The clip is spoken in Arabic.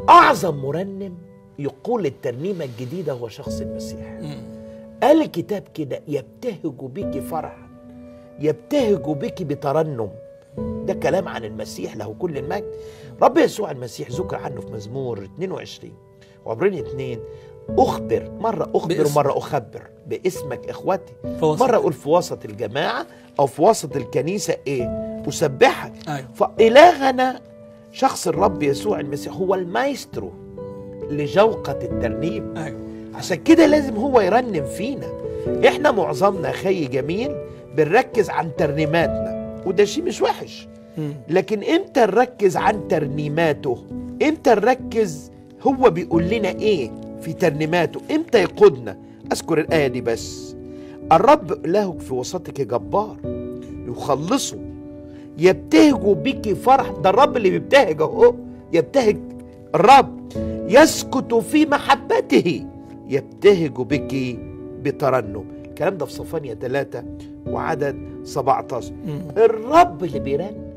أعظم مرنم يقول الترنيمة الجديدة هو شخص المسيح. قال الكتاب كده: يبتهج بك فرحا، يبتهج بك بترنم. ده كلام عن المسيح له كل المجد. رب يسوع المسيح ذكر عنه في مزمور 22 وعبرين 2: أخبر، مرة أخبر ومرة أخبر باسمك إخوتي، مرة أقول في وسط الجماعة أو في وسط الكنيسة أسبحك. فإلهنا شخص الرب يسوع المسيح هو المايسترو لجوقة الترنيم. عشان كده لازم هو يرنم فينا. احنا معظمنا خي جميل بنركز عن ترنيماتنا، وده شيء مش وحش، لكن امتى نركز عن ترنيماته؟ امتى نركز هو بيقول لنا ايه في ترنيماته؟ امتى يقودنا؟ اذكر الآية دي بس: الرب إلهك في وسطك جبار يخلصه، يبتهج بك فرح. ده الرب اللي بيبتهج اهو، يبتهج الرب، يسكت في محبته، يبتهج بك بترنم. الكلام ده في صفانيا 3 وعدد 17. الرب اللي بيرنم.